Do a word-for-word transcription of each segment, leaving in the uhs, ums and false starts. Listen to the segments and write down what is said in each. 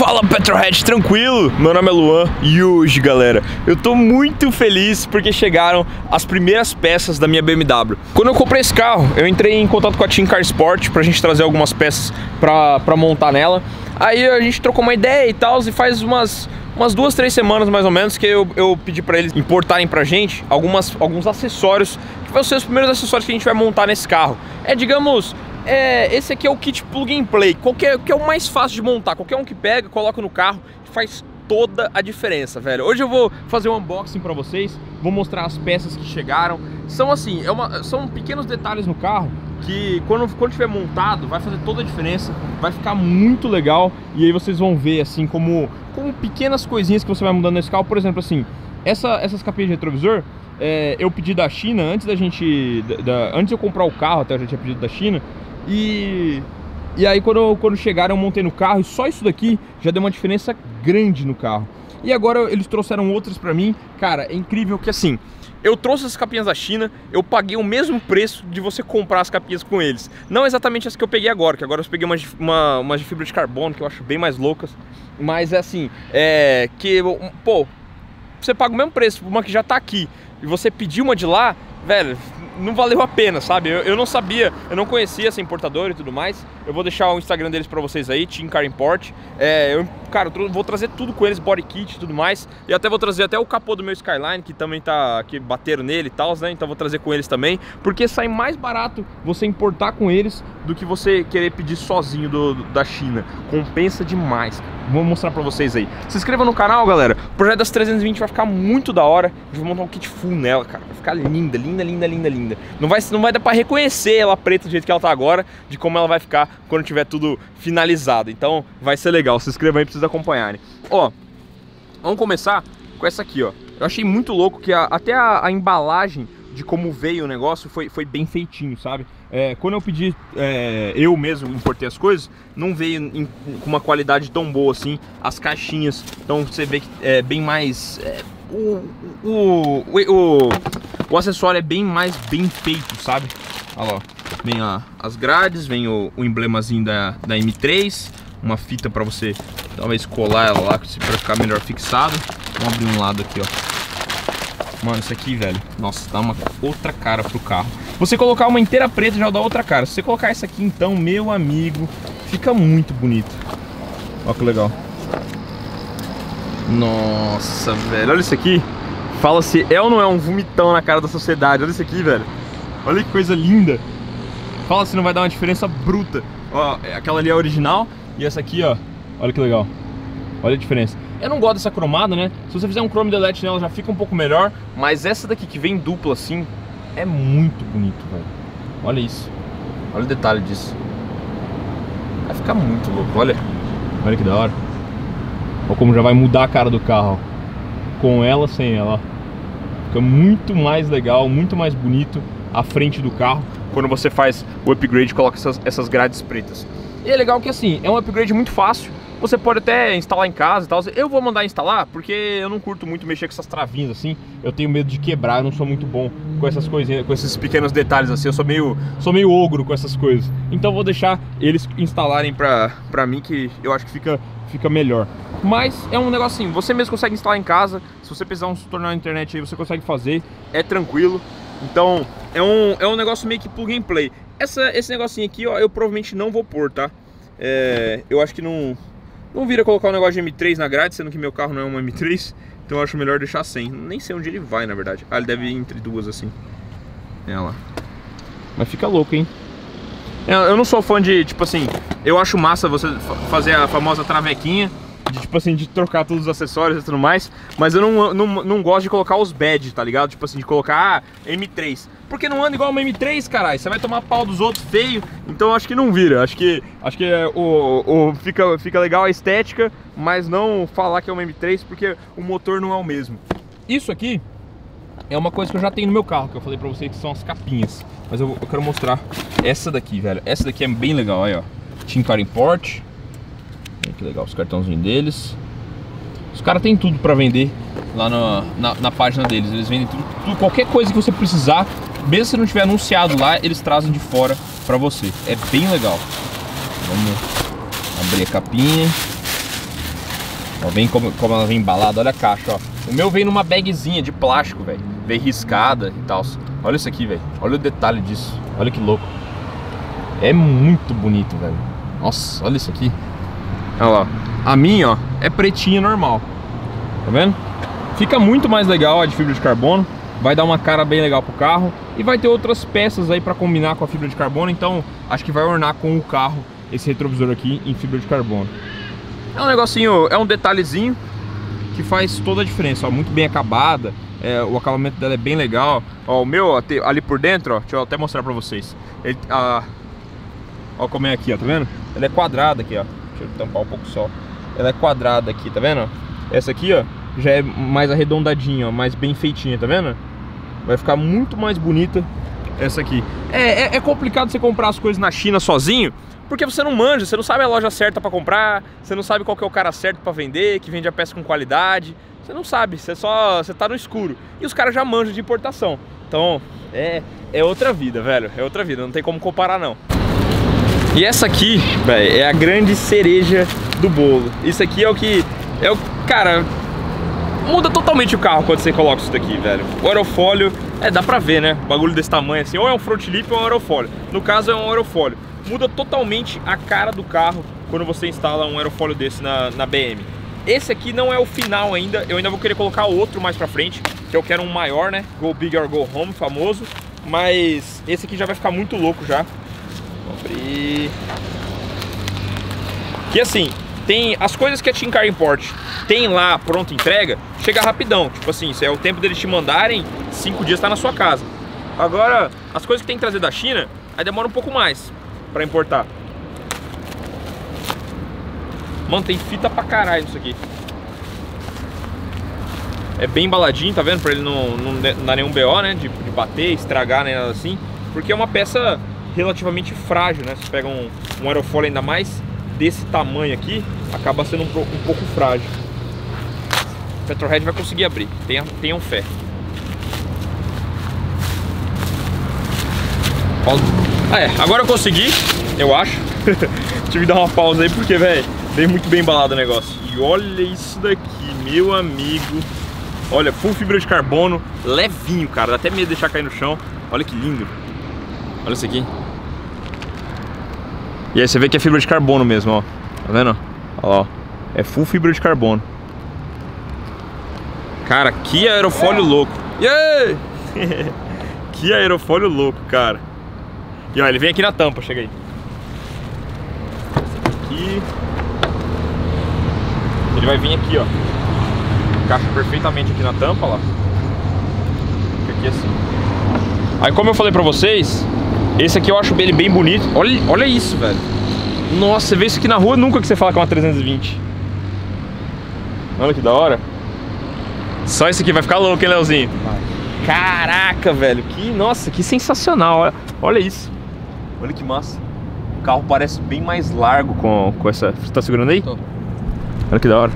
Fala Petrolhead, tranquilo? Meu nome é Luan e hoje, galera, eu tô muito feliz porque chegaram as primeiras peças da minha B M W. Quando eu comprei esse carro, eu entrei em contato com a Team Car Sport pra gente trazer algumas peças pra, pra montar nela. Aí a gente trocou uma ideia e tal, e faz umas... umas duas, três semanas mais ou menos que eu, eu pedi pra eles importarem pra gente algumas, alguns acessórios, que vão ser os primeiros acessórios que a gente vai montar nesse carro. É, digamos, é, esse aqui é o kit plug and play, qualquer, que é o mais fácil de montar. Qualquer um que pega, coloca no carro, faz toda a diferença, velho. Hoje eu vou fazer um unboxing pra vocês, vou mostrar as peças que chegaram. São assim, é uma, são pequenos detalhes no carro que quando, quando tiver montado vai fazer toda a diferença, vai ficar muito legal. E aí vocês vão ver assim como, como pequenas coisinhas que você vai mudando nesse carro. Por exemplo, assim, essa, essas capinhas de retrovisor é, eu pedi da China antes da gente da, da, antes de eu comprar o carro, até eu já tinha pedido da China. E, e aí quando, quando chegaram eu montei no carro e só isso daqui já deu uma diferença grande no carro. E agora eles trouxeram outras pra mim. Cara, é incrível que assim, eu trouxe as capinhas da China, eu paguei o mesmo preço de você comprar as capinhas com eles. Não exatamente as que eu peguei agora, que agora eu peguei umas de, uma, umas de fibra de carbono, que eu acho bem mais loucas. Mas é assim, é que, pô, você paga o mesmo preço por uma que já tá aqui e você pediu uma de lá, velho, não valeu a pena, sabe? Eu, eu não sabia, eu não conhecia essa importadora e tudo mais. Eu vou deixar o Instagram deles pra vocês aí, Team Car Import. É, eu, cara, eu vou trazer tudo com eles, body kit e tudo mais. E até vou trazer até o capô do meu Skyline, que também tá, que bateram nele e tal, né? Então vou trazer com eles também, porque sai mais barato você importar com eles do que você querer pedir sozinho do, do, da China. Compensa demais. Vou mostrar pra vocês aí. Se inscreva no canal, galera. O projeto das trezentas e vinte vai ficar muito da hora. Eu vou montar um kit full nela, cara. Vai ficar linda, linda, linda, linda, linda. Não vai, não vai dar pra reconhecer ela preta do jeito que ela tá agora, de como ela vai ficar quando tiver tudo finalizado. Então vai ser legal. Se inscreva aí pra vocês acompanharem. Ó, vamos começar com essa aqui, ó. Eu achei muito louco que a, até a, a embalagem de como veio o negócio foi, foi bem feitinho, sabe? É, quando eu pedi, é, eu mesmo importei as coisas, não veio em, com uma qualidade tão boa assim as caixinhas. Então você vê que é bem mais... É, o, o, o, o acessório é bem mais bem feito, sabe? Olha lá, vem a, as grades, vem o, o emblemazinho da, da M três, uma fita para você talvez colar ela lá para ficar melhor fixado. Vamos abrir um lado aqui, ó. Mano, isso aqui, velho, nossa, dá uma outra cara pro carro. Você colocar uma inteira preta já dá outra cara. Se você colocar essa aqui, então, meu amigo, fica muito bonito. Olha que legal. Nossa, velho, olha isso aqui. Fala se é ou não é um vomitão na cara da sociedade. Olha isso aqui, velho. Olha que coisa linda. Fala se não vai dar uma diferença bruta. Ó, aquela ali é a original e essa aqui, ó, olha que legal. Olha a diferença. Eu não gosto dessa cromada, né? Se você fizer um chrome delete nela já fica um pouco melhor. Mas essa daqui que vem dupla assim é muito bonito, velho. Olha isso. Olha o detalhe disso. Vai ficar muito louco, olha. Olha que da hora. Olha como já vai mudar a cara do carro, ó. Com ela, sem ela, ó. Fica muito mais legal, muito mais bonito a frente do carro quando você faz o upgrade e coloca essas, essas grades pretas. E é legal que assim, é um upgrade muito fácil. Você pode até instalar em casa e tal. Eu vou mandar instalar porque eu não curto muito mexer com essas travinhas assim. Eu tenho medo de quebrar, eu não sou muito bom com essas coisinhas, com esses pequenos detalhes assim. Eu sou meio, sou meio ogro com essas coisas. Então eu vou deixar eles instalarem pra, pra mim, que eu acho que fica, fica melhor. Mas é um negocinho, você mesmo consegue instalar em casa. Se você precisar um tutorial na internet aí, você consegue fazer. É tranquilo. Então é um, é um negócio meio que plug and play. Essa, esse negocinho aqui, ó, eu provavelmente não vou pôr, tá? É, eu acho que não... Não vira colocar um negócio de M três na grade, sendo que meu carro não é uma M três. Então eu acho melhor deixar sem. Nem sei onde ele vai, na verdade. Ah, ele deve ir entre duas assim. É lá. Mas fica louco, hein? Eu não sou fã de, tipo assim... Eu acho massa você fazer a famosa travequinha de, tipo assim, de trocar todos os acessórios e tudo mais. Mas eu não, não, não gosto de colocar os badges, tá ligado? Tipo assim, de colocar ah, M três. Porque não anda igual uma M três, caralho. Você vai tomar pau dos outros feio. Então eu acho que não vira. Acho que, acho que é, o, o, fica, fica legal a estética, mas não falar que é uma M três, porque o motor não é o mesmo. Isso aqui é uma coisa que eu já tenho no meu carro, que eu falei pra vocês que são as capinhas. Mas eu, eu quero mostrar essa daqui, velho. Essa daqui é bem legal, aí ó. Team Car Import. Olha que legal, os cartãozinhos deles. Os caras têm tudo pra vender lá na, na, na página deles. Eles vendem tudo, tudo, qualquer coisa que você precisar. Mesmo se não tiver anunciado lá, eles trazem de fora pra você. É bem legal. Vamos abrir a capinha. Ó, vem como, como ela vem embalada, olha a caixa, ó. O meu vem numa bagzinha de plástico, velho. Vem riscada e tal. Olha isso aqui, velho. Olha o detalhe disso. Olha que louco. É muito bonito, velho. Nossa, olha isso aqui. Olha lá. A minha, ó, é pretinha normal. Tá vendo? Fica muito mais legal a de fibra de carbono. Vai dar uma cara bem legal pro carro. E vai ter outras peças aí pra combinar com a fibra de carbono. Então, acho que vai ornar com o carro esse retrovisor aqui em fibra de carbono. É um negocinho, é um detalhezinho que faz toda a diferença, ó, muito bem acabada, é, o acabamento dela é bem legal. Ó, o meu, ó, ali por dentro, ó, deixa eu até mostrar pra vocês. Ele, a, ó como é aqui, ó, tá vendo? Ela é quadrada aqui, ó. Deixa eu tampar um pouco só. Ela é quadrada aqui, tá vendo? Essa aqui, ó, já é mais arredondadinha, ó, mais bem feitinha, tá vendo? Vai ficar muito mais bonita essa aqui. É, é, é complicado você comprar as coisas na China sozinho, porque você não manja, você não sabe a loja certa pra comprar, você não sabe qual que é o cara certo pra vender, que vende a peça com qualidade. Você não sabe, você só você tá no escuro. E os caras já manjam de importação. Então, é, é outra vida, velho. É outra vida, não tem como comparar, não. E essa aqui, velho, é a grande cereja do bolo. Isso aqui é o que... É o... Cara, muda totalmente o carro quando você coloca isso daqui, velho. O aerofólio, é, dá pra ver, né? O bagulho desse tamanho assim, ou é um front lip ou é um aerofólio. No caso é um aerofólio. Muda totalmente a cara do carro quando você instala um aerofólio desse na, na B M. Esse aqui não é o final ainda, eu ainda vou querer colocar outro mais pra frente, que eu quero um maior, né? Go Big or Go Home, famoso. Mas esse aqui já vai ficar muito louco já. Vou abrir. E assim, tem as coisas que a Team Car Import tem lá, pronta entrega, chega rapidão. Tipo assim, isso é o tempo deles te mandarem, cinco dias tá na sua casa. Agora, as coisas que tem que trazer da China, aí demora um pouco mais pra importar. Mano, tem fita pra caralho isso aqui. É bem embaladinho, tá vendo? Pra ele não, não dar nenhum B O, né? De, de bater, estragar, nem nada assim. Porque é uma peça relativamente frágil, né? Você pega um, um aerofólio ainda mais desse tamanho aqui, acaba sendo um, um pouco frágil. O Petrohead vai conseguir abrir, tenham, tenham fé. Ah, é, agora eu consegui, eu acho. Tive que dar uma pausa aí porque, velho, veio muito bem embalado o negócio. E olha isso daqui, meu amigo. Olha, full fibra de carbono, levinho, cara. Dá até medo de deixar cair no chão. Olha que lindo. Olha isso aqui. E aí você vê que é fibra de carbono mesmo, ó. Tá vendo? Olha lá, ó. É full fibra de carbono. Cara, que aerofólio louco. Yeah! Que aerofólio louco, cara. E ó, ele vem aqui na tampa, chega aí. Aqui. Ele vai vir aqui, ó. Encaixa perfeitamente aqui na tampa, ó. Fica aqui assim. Aí, como eu falei pra vocês, esse aqui eu acho ele bem bonito. Olha, olha isso, velho. Nossa, você vê isso aqui na rua nunca que você fala que é uma trezentos e vinte. Olha que da hora. Só isso aqui vai ficar louco, hein, Leozinho? Caraca, velho. Que, nossa, que sensacional. Olha, olha isso. Olha que massa. O carro parece bem mais largo com, com essa... Você tá segurando aí? Tô. Olha que da hora.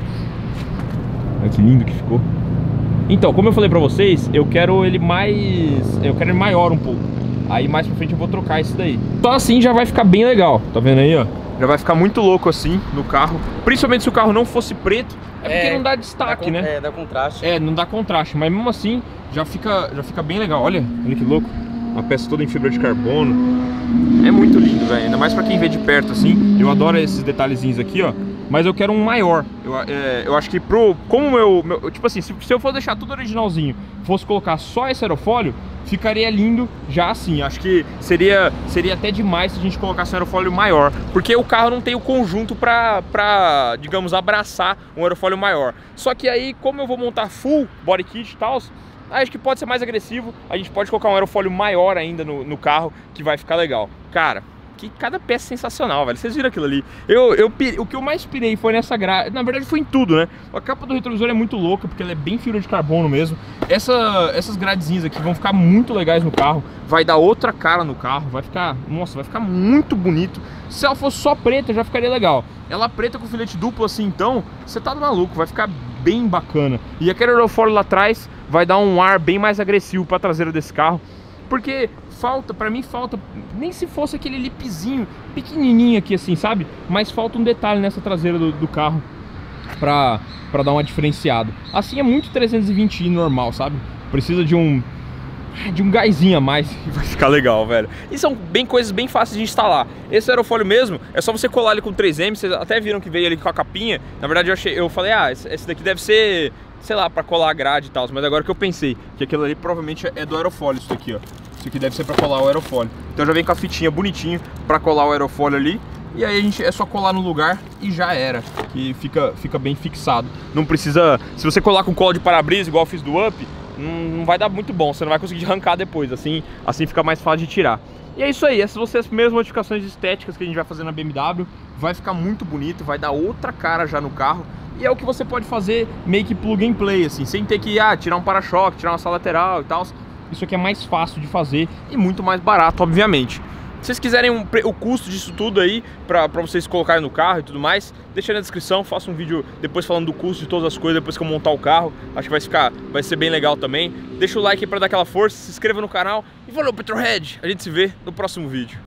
Olha que lindo que ficou. Então, como eu falei pra vocês, eu quero ele mais... Eu quero ele maior um pouco. Aí mais pra frente eu vou trocar isso daí. Então assim já vai ficar bem legal. Tá vendo aí, ó? Já vai ficar muito louco assim no carro. Principalmente se o carro não fosse preto. É porque é, não dá destaque, dá, né? É, dá contraste. É, não dá contraste. Mas mesmo assim, já fica, já fica bem legal. Olha, olha que louco. Uma peça toda em fibra de carbono. É muito lindo, velho. Ainda mais pra quem vê de perto assim. Eu adoro esses detalhezinhos aqui, ó. Mas eu quero um maior. Eu, é, eu acho que pro... Como eu... Meu, tipo assim, se, se eu for deixar tudo originalzinho, fosse colocar só esse aerofólio, ficaria lindo já assim. Acho que seria, seria até demais se a gente colocasse um aerofólio maior. Porque o carro não tem o conjunto pra, pra, digamos, abraçar um aerofólio maior. Só que aí, como eu vou montar full body kit e tal, acho que pode ser mais agressivo. A gente pode colocar um aerofólio maior ainda no, no carro, que vai ficar legal. Cara... Que cada peça sensacional, velho. Vocês viram aquilo ali? Eu, eu, o que eu mais pirei foi nessa grade. Na verdade foi em tudo, né? A capa do retrovisor é muito louca, porque ela é bem fibra de carbono mesmo. Essa, essas gradezinhas aqui vão ficar muito legais no carro. Vai dar outra cara no carro. Vai ficar, nossa, vai ficar muito bonito. Se ela fosse só preta, já ficaria legal. Ela preta com filete duplo assim, então, você tá maluco. Vai ficar bem bacana. E aquele aerofólio lá atrás vai dar um ar bem mais agressivo pra traseira desse carro. Porque falta, pra mim falta, nem se fosse aquele lipzinho pequenininho aqui assim, sabe? Mas falta um detalhe nessa traseira do, do carro. pra, pra dar uma diferenciada. Assim é muito trezentos e vinte i normal, sabe? Precisa de um... de um gásinho a mais e vai ficar legal, velho. E são bem coisas bem fáceis de instalar. Esse aerofólio mesmo, é só você colar ele com três M. Vocês até viram que veio ali com a capinha. Na verdade eu, achei, eu falei, ah, esse daqui deve ser, sei lá, pra colar a grade e tal. Mas agora que eu pensei, que aquilo ali provavelmente é do aerofólio, isso aqui, ó. Isso aqui deve ser pra colar o aerofólio. Então já vem com a fitinha bonitinho pra colar o aerofólio ali. E aí a gente é só colar no lugar e já era. Que fica, fica bem fixado. Não precisa... Se você colar com cola de para-brisa, igual eu fiz do Up, não vai dar muito bom, você não vai conseguir arrancar depois, assim, assim fica mais fácil de tirar. E é isso aí, essas vão ser as primeiras modificações estéticas que a gente vai fazer na B M W. Vai ficar muito bonito, vai dar outra cara já no carro. E é o que você pode fazer meio que plug and play, assim, sem ter que ah, tirar um para-choque, tirar uma asa lateral e tal. Isso aqui é mais fácil de fazer e muito mais barato, obviamente. Se vocês quiserem um, o custo disso tudo aí, pra, pra vocês colocarem no carro e tudo mais, deixa aí na descrição, faço um vídeo depois falando do custo de todas as coisas, depois que eu montar o carro. Acho que vai ficar, vai ser bem legal também. Deixa o like aí pra dar aquela força, se inscreva no canal e valeu, Petrolhead! A gente se vê no próximo vídeo.